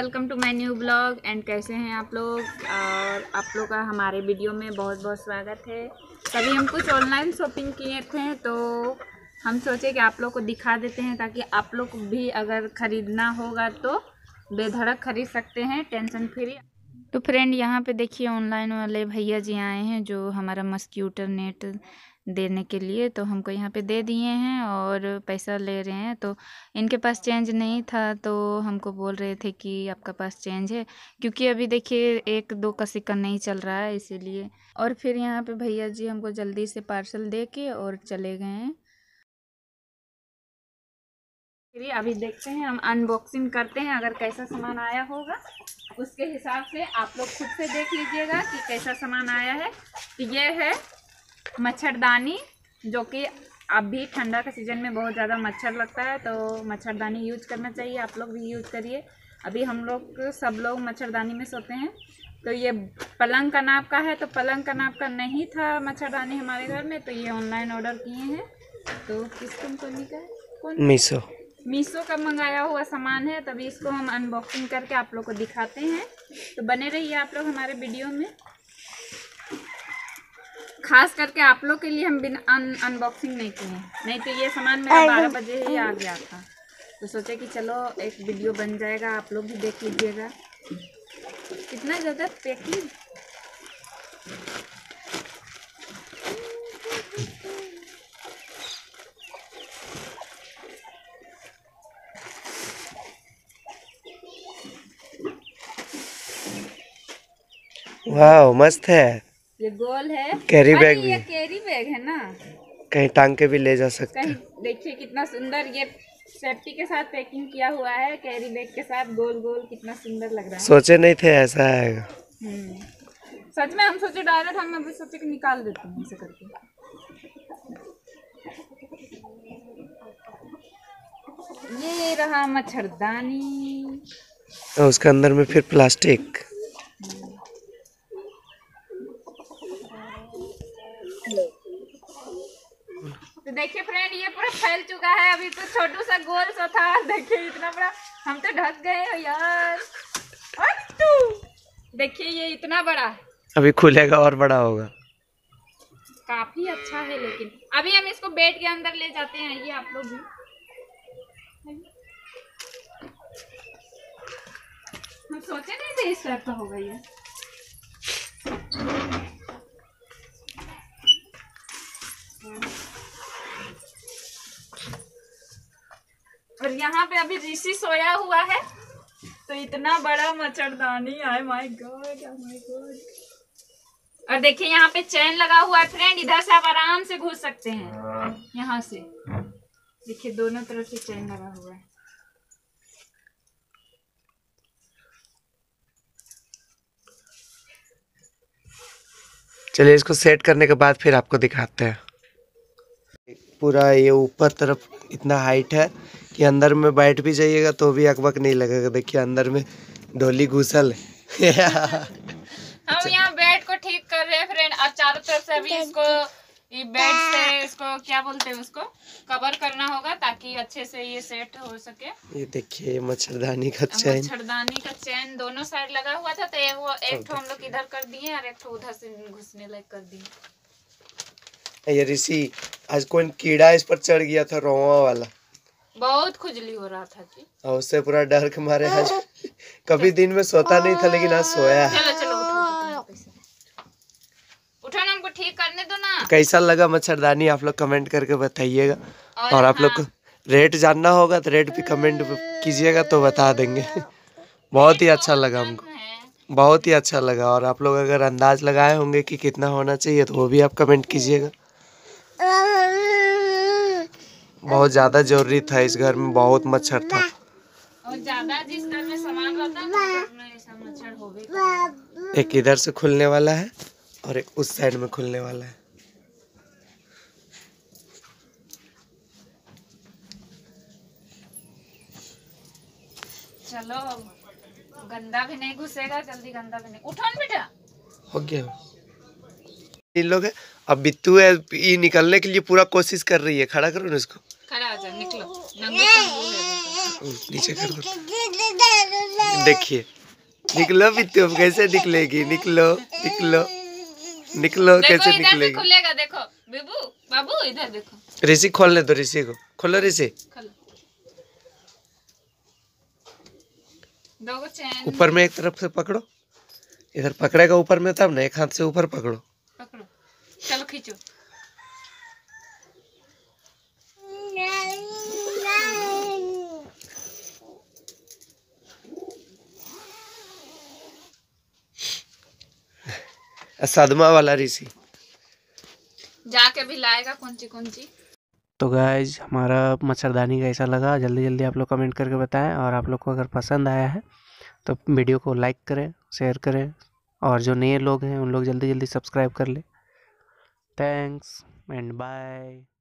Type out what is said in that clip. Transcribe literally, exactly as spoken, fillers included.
Welcome to my new blog. And कैसे हैं आप लोग? और आप लोग का हमारे वीडियो में बहुत बहुत स्वागत है। तभी हम कुछ ऑनलाइन शॉपिंग किए थे तो हम सोचे कि आप लोग को दिखा देते हैं, ताकि आप लोग भी अगर ख़रीदना होगा तो बेधड़क खरीद सकते हैं, टेंशन फ्री। तो फ्रेंड यहाँ पे देखिए, ऑनलाइन वाले भैया जी आए हैं जो हमारा मस्क्यूटर नेट देने के लिए, तो हमको यहाँ पे दे दिए हैं और पैसा ले रहे हैं। तो इनके पास चेंज नहीं था तो हमको बोल रहे थे कि आपका पास चेंज है, क्योंकि अभी देखिए एक दो का सिक्का नहीं चल रहा है इसीलिए। और फिर यहाँ पे भैया जी हमको जल्दी से पार्सल दे के और चले गए हैं। फिर अभी देखते हैं, हम अनबॉक्सिंग करते हैं, अगर कैसा सामान आया होगा उसके हिसाब से आप लोग खुद से देख लीजिएगा कि कैसा सामान आया है। तो ये है मच्छरदानी, जो कि अभी ठंडा के सीज़न में बहुत ज़्यादा मच्छर लगता है, तो मच्छरदानी यूज करना चाहिए। आप लोग भी यूज करिए। अभी हम लोग सब लोग मच्छरदानी में सोते हैं। तो ये पलंग का नाप का है, तो पलंग का नाप का नहीं था मच्छरदानी हमारे घर में, तो ये ऑनलाइन ऑर्डर किए हैं। तो किस कंपनी का है? कौन? मीशो मीशो का मंगाया हुआ सामान है। तभी इसको हम अनबॉक्सिंग करके आप लोग को दिखाते हैं, तो बने रहिए आप लोग हमारे वीडियो में। खास करके आप लोग के लिए हम बिना अन अनबॉक्सिंग नहीं किए, नहीं तो ये सामान मेरा बारह बजे ही आ गया था। तो सोचे कि चलो एक वीडियो बन जाएगा, आप लोग भी देख लीजिएगा। कितना ज़्यादा पैकिंग। वाह मस्त है। ये गोल है, कैरी बैग भी। ये कैरी बैग है ना, कहीं टांग के भी ले जा सकते हैं। देखिए कितना सुंदर ये सेफ्टी के साथ पैकिंग किया हुआ है, कैरी बैग के साथ गोल गोल, कितना सुंदर लग रहा है। सोचे नहीं थे ऐसा आएगा। हम्म सच में हम सोचे डायरेक्ट, हम अभी सोचे कि निकाल देते हैं ऐसे करके। ये रहा मच्छरदानी, और उसके अंदर में फिर प्लास्टिक। तो देखिए फ्रेंड, ये पूरा फैल चुका है। अभी तो छोटू सा गोल सा था, देखिए इतना बड़ा, हम तो ढक गए हैं यार। देखिए ये इतना बड़ा, अभी खुलेगा और बड़ा होगा। काफी अच्छा है, लेकिन अभी हम इसको बेड के अंदर ले जाते हैं। ये आप लोग भी हम सोचे नहीं थे इस टाइप का होगा ये। और यहाँ पे अभी ऋषि सोया हुआ है, तो इतना बड़ा मच्छरदानी है। My God, my God. और देखिए यहाँ पे चैन लगा हुआ है फ्रेंड, इधर से आप आराम से घुस सकते हैं। यहाँ से देखिए दोनों तरफ से चैन लगा हुआ है। चलिए इसको सेट करने के बाद फिर आपको दिखाते हैं। पूरा ये ऊपर तरफ इतना हाइट है कि अंदर में बैठ भी जाइएगा तो भी अकबक नहीं लगेगा। देखिए अंदर में डोली घुसल है। हम यहाँ बेड को ठीक कर रहे हैं फ्रेंड, और चारों तरफ से अभी इसको ये बेड से इसको क्या बोलते हैं, उसको कवर करना होगा ताकि अच्छे से ये सेट हो सके। ये देखिए मच्छरदानी का चैन, मच्छरदानी का चैन दोनों साइड लगा हुआ था, तो एक वो एक ठो हम लोग इधर कर दिए और एक ठो उधर से घुसने लायक कर दिए। ये ऋषि आज कोई कीड़ा इस पर चढ़ गया था, रोवा वाला, बहुत खुजली हो रहा था जी, और उससे पूरा डर के मारे आज कभी दिन में सोता नहीं था, लेकिन आज सोया है। चलो चलो उठो ना, हमको ठीक करने दो ना। कैसा लगा मच्छरदानी आप लोग कमेंट करके बताइएगा, और, और आप हाँ। लोग को रेट जानना होगा तो रेट भी कमेंट कीजिएगा तो बता देंगे। बहुत ही अच्छा लगा हमको, बहुत ही अच्छा लगा। और आप लोग अगर अंदाज लगाए होंगे कि कितना होना चाहिए तो वो भी आप कमेंट कीजिएगा। बहुत ज्यादा जरूरी था, इस घर में बहुत मच्छर था, और ज्यादा जिस घर में सामान रहता है ना, घर में ऐसा मच्छर होवे। एक इधर से खुलने वाला है और एक उस साइड में खुलने वाला है। चलो गंदा भी नहीं घुसेगा, जल्दी गंदा भी नहीं। उठो ना बेटा, हो गया। इन लोग है, अब बिट्टू है, ये निकलने के लिए पूरा कोशिश कर रही है। खड़ा करो ना इसको, खड़ा आ जा, निकलो। नंगे नीचे कर दो। देखिए निकलो भी, तुम कैसे निकलेगी? निकलो निकलो निकलो, देखो कैसे इधर से निकलेगी? खुलेगा, देखो बेबू बाबू इधर देखो। ऋषि खोलने दो, ऋषि को खोलो। ऋषि खोलो। दो को चैन ऊपर में एक तरफ से पकड़ो, इधर पकड़ेगा ऊपर में तब ना, एक हाथ से ऊपर पकड़ो। पकड़ो, चलो खींचो। सदमा वाला ऋषि जाके भी लाएगा कौन सी कौन सी। तो गाइज हमारा मच्छरदानी कैसा लगा जल्दी जल्दी आप लोग कमेंट करके बताएं, और आप लोग को अगर पसंद आया है तो वीडियो को लाइक करें, शेयर करें, और जो नए लोग हैं उन लोग जल्दी जल्दी सब्सक्राइब कर लें। Thanks and bye.